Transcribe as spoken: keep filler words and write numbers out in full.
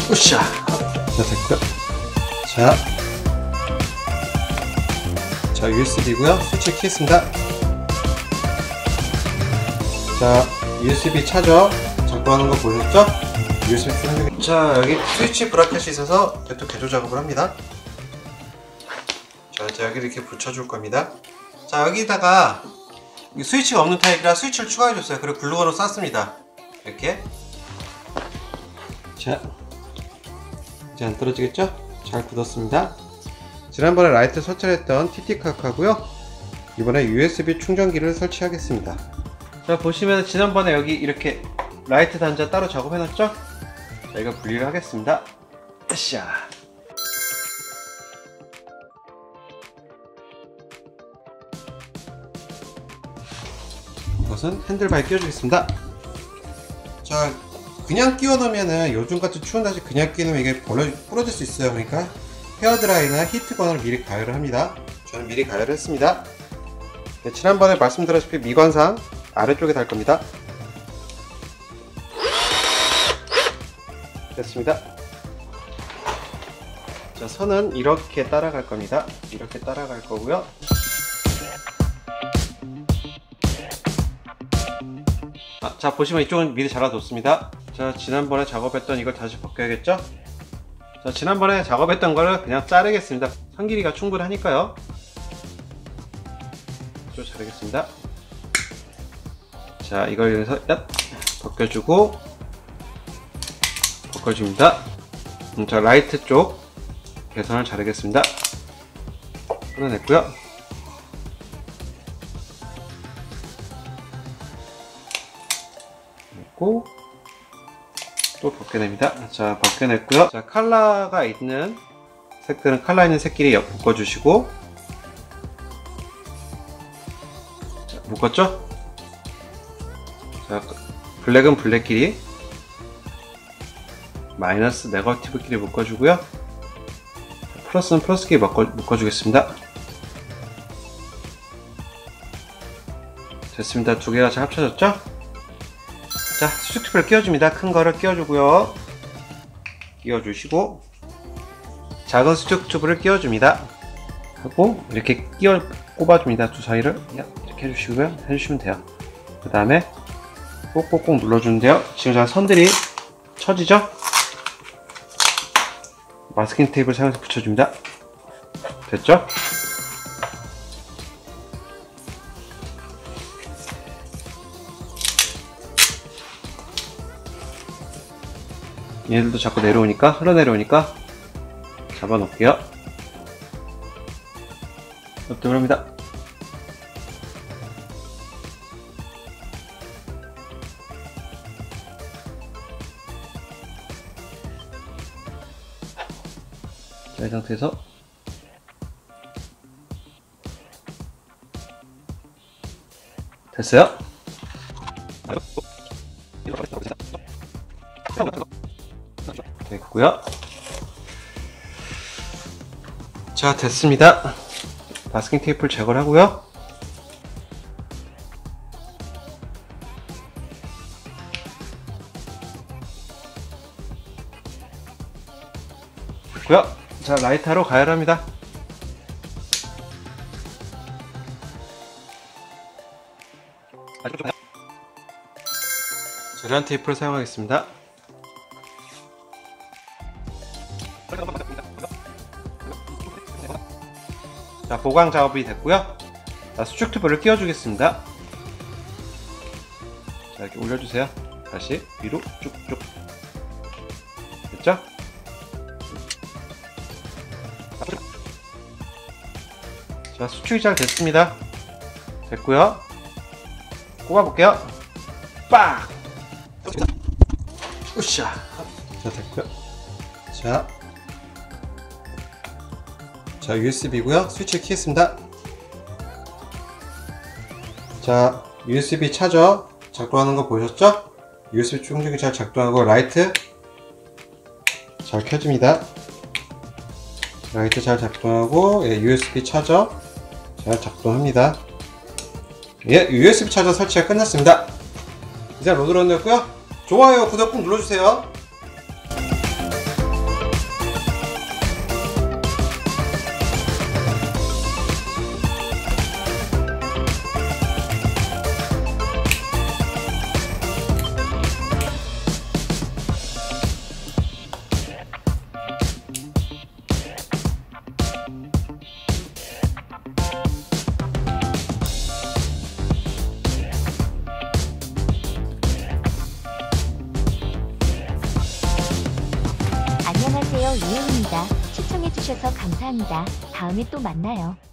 으쌰. 자, 됐고요. 자, 자 유에스비고요. 스위치 키겠습니다. 자, 유에스비 차저 작동하는 거 보셨죠? 유에스비 쓰는 자, 여기 스위치 브라켓이 있어서 또 개조 작업을 합니다. 자, 이제 여기 이렇게 붙여줄 겁니다. 자, 여기다가 스위치가 없는 타입이라 스위치를 추가해줬어요. 그리고 글루건으로 쌌습니다. 이렇게. 자, 이제 안 떨어지겠죠? 잘 굳었습니다. 지난번에 라이트 설치했던 티티카카고요. 이번에 유에스비 충전기를 설치하겠습니다. 자, 보시면 지난번에 여기 이렇게 라이트 단자 따로 작업해놨죠? 자, 이거 분리를 하겠습니다. 으쌰. 이것은 핸들바에 끼워주겠습니다. 자, 그냥 끼워 놓으면은 요즘같이 추운 날씨 그냥 끼우면 이게 벌어, 부러질 수 있어요. 그러니까 헤어드라이나 히트건을 미리 가열을 합니다. 저는 미리 가열을 했습니다. 네, 지난번에 말씀드렸다시피 미관상 아래쪽에 달 겁니다. 됐습니다. 자, 선은 이렇게 따라갈 겁니다. 이렇게 따라갈 거고요. 아, 자, 보시면 이쪽은 미리 잘라뒀습니다. 자, 지난번에 작업했던 이걸 다시 벗겨야겠죠? 자, 지난번에 작업했던 거를 그냥 자르겠습니다. 선 길이가 충분하니까요. 좀 자르겠습니다. 자, 이걸 위해서 얍! 벗겨주고 벗겨줍니다. 음, 자, 라이트 쪽 개선을 자르겠습니다. 끊어냈고요. 또 벗겨냅니다. 자, 벗겨냈고요. 자, 칼라가 있는 색들은 칼라 있는 색끼리 묶어주시고, 자, 묶었죠? 자, 블랙은 블랙끼리, 마이너스 네거티브끼리 묶어주고요. 플러스는 플러스끼리 묶어, 묶어주겠습니다. 됐습니다. 두 개가 잘 합쳐졌죠? 자, 수축 튜브를 끼워줍니다. 큰 거를 끼워주고요. 끼워주시고, 작은 수축 튜브를 끼워줍니다. 하고, 이렇게 끼워, 꼽아줍니다. 두 사이를. 이렇게 해주시고요. 해주시면 돼요. 그 다음에, 꼭꼭꼭 눌러주는데요. 지금 잘 선들이 처지죠? 마스킹 테이프를 사용해서 붙여줍니다. 됐죠? 얘들도 자꾸 내려오니까, 흘러내려오니까 잡아 놓을게요. 납득을 합니다. 자, 이 상태에서 됐어요. 됐고요. 자, 됐습니다. 마스킹 테이프를 제거를 하고요. 됐고요. 자, 라이터로 가열합니다. 재련 테이프를 사용하겠습니다. 자, 보강 작업이 됐고요. 자, 수축 튜브를 끼워주겠습니다. 자, 이렇게 올려주세요. 다시 위로 쭉쭉. 됐죠? 자, 수축이 잘 됐습니다. 됐고요. 꼽아볼게요. 빡! 으쌰! 자, 됐고요. 자, 자, 유에스비고요. 스위치를 키겠습니다. 자, 유에스비 차저 작동하는 거 보셨죠? 유에스비 충전기 잘 작동하고 라이트 잘 켜집니다. 라이트 잘 작동하고, 예, 유에스비 차저 잘 작동합니다. 예, 유에스비 차저 설치가 끝났습니다. 이제 로드런이었고요. 좋아요, 구독 꾹 눌러주세요. 유행입니다. 시청해주셔서 감사합니다. 다음에 또 만나요.